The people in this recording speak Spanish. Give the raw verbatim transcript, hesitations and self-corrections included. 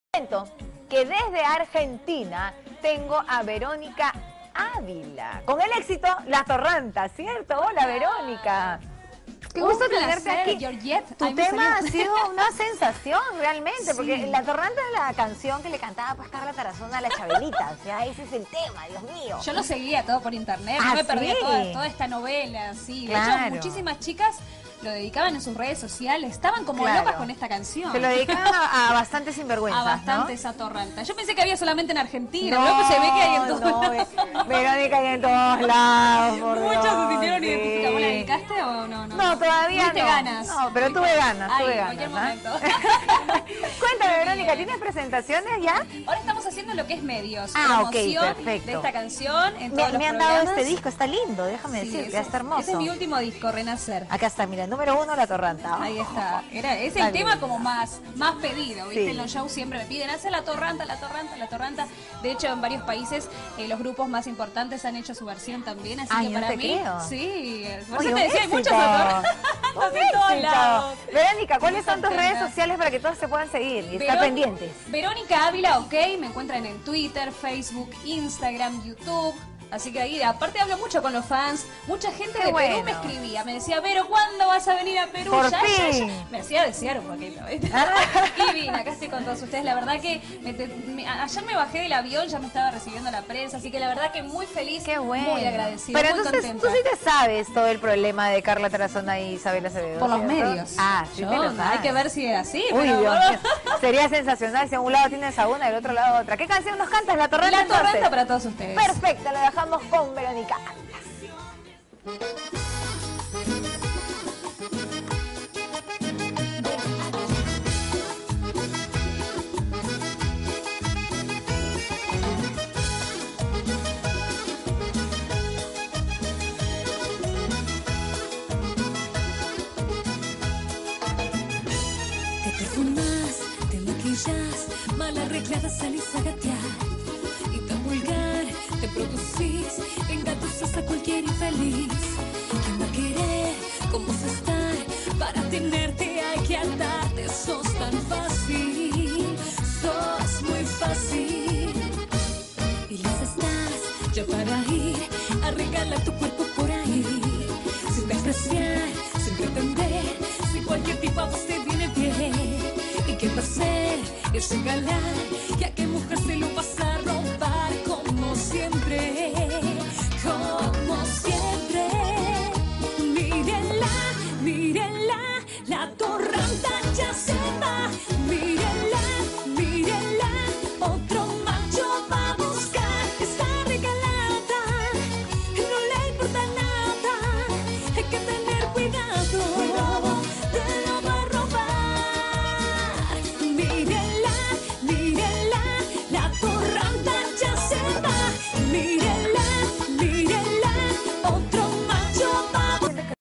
Cuento que desde Argentina tengo a Verónica Ávila. Con el éxito, La Torranta, ¿cierto? Hola, Verónica. Qué gusto Un tenerte placer, aquí. Georgette. Tu Ay, me tema salió. ha sido una sensación realmente, Sí. porque La Torranta es la canción que le cantaba pues Carla Tarazona a la Chabelita. O sea, ese es el tema, Dios mío. Yo lo seguía todo por internet, ¿Ah, no me perdía sí? toda, toda esta novela, sí. De Claro. hecho, muchísimas chicas lo dedicaban en sus redes sociales, estaban como Claro. locas con esta canción. Se lo dedicaban a, a bastantes sinvergüenzas, A bastante ¿no? esa torranta. Yo pensé que había solamente en Argentina, No, pero se ve que hay en todos no, lados. Ve- Verónica hay en todos lados, por Muchos Dios, se sintieron sí. identificados. ¿Vos la dedicaste o no? No, No, todavía ¿Tuviste no. ganas? No, pero tuve ganas, Ay, tuve en cualquier ganas, momento. ¿ah? Cuéntame, Verónica, ¿tienes presentaciones ya? Ahora estamos haciendo lo que es medios, Ah, ok, promoción perfecto. de esta canción en Me, todos los me han dado programas. este disco, está lindo, déjame Sí, decirte, ese- está hermoso. Ese es mi último disco, Renacer. Acá está, mira, número uno, La Torranta. Ahí está. Era, es Está el tema bien. como más, más pedido, ¿viste? Sí. En los shows siempre me piden, hace la torranta, la torranta, la torranta. De hecho, en varios países eh, los grupos más importantes han hecho su versión también, así Ay, que no para te mí, creo. sí. Por Oye, eso un te decía, hay muchas éxito. torrantas Un en todos éxito. lados. Verónica, ¿cuáles Muy son tus contenta. redes sociales para que todos se puedan seguir y estar Verón- pendientes? Verónica Ávila, ok, me encuentran en Twitter, Facebook, Instagram, YouTube. Así que ahí, aparte hablo mucho con los fans. Mucha gente Qué de bueno. Perú me escribía, me decía, Vero, ¿cuándo vas a venir a Perú? Por Ya, ya, fin. ya. Me hacía desear un poquito, ¿viste? Y vine, acá estoy con todos ustedes. La verdad que me te- me- ayer me bajé del avión, ya me estaba recibiendo la prensa, así que la verdad que muy feliz, Qué bueno. muy agradecida, Pero muy entonces contenta. tú sí te sabes todo el problema de Carla Tarazona y Isabel Acevedo. Por los ¿cierto? medios. Ah, sí Yo, te lo hay sabes. que ver si es así. Uy, pero- Dios mío. Sería sensacional si a un lado tienes a una y al otro lado a otra. ¿Qué canción nos cantas? La Torranta. La entonces? torrenta para todos ustedes. Perfecto, lo dejamos con Verónica Ávila. Te perfumas, te maquillas, mal arreglada salís a gatear. Y tan vulgar te producís, engatusas a cualquier infeliz. ¿Quién va a querer con vos estar? Para tenerte hay que atarte, sos tan fácil, sos muy fácil. Y lista estás ya para ir a regalar tu cuerpo por ahí. Sin despreciar, sin pretender, si cualquier tipo a vos te viene bien. ¿Y qué va a ser ese galán? ¿Y a qué mujer se lo vas a robar? Como siempre, como siempre. Mírenla, mírenla, la torranta ya se va. Mírenla, mírenla, otra